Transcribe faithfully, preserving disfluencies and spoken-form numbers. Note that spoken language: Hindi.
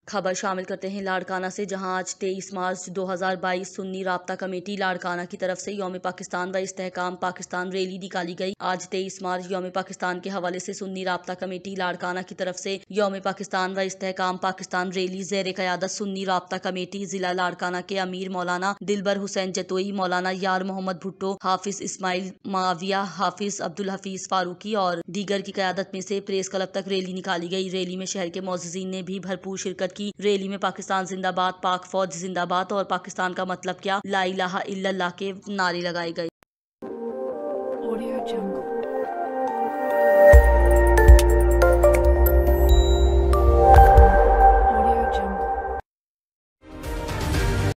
खबर शामिल करते हैं लाड़काना से, जहां आज तेईस मार्च दो हज़ार बाईस सुन्नी राब्ता कमेटी लाड़काना की तरफ से यौम पाकिस्तान व इस्तेहकाम पाकिस्तान रैली निकाली गई। आज तेईस मार्च यौम पाकिस्तान के हवाले से सुन्नी राब्ता कमेटी लाड़काना की तरफ से यौम पाकिस्तान व इस्तेहकाम पाकिस्तान रैली ज़ेर क़यादत सुन्नी राब्ता कमेटी जिला लाड़काना के अमीर मौलाना दिलबर हुसैन जतोई, मौलाना यार मोहम्मद भुट्टो, हाफिज इस्माइल माविया, हाफिज अब्दुल हफीज फारूकी और दीगर की क़यादत में से प्रेस क्लब तक रैली निकाली गई। रैली में शहर के मौज़िज़ीन ने भी भरपूर शिरकत की। रैली में पाकिस्तान जिंदाबाद, पाक फौज जिंदाबाद और पाकिस्तान का मतलब क्या, ला इलाहा इल्लल्लाह के नारे लगाए गए।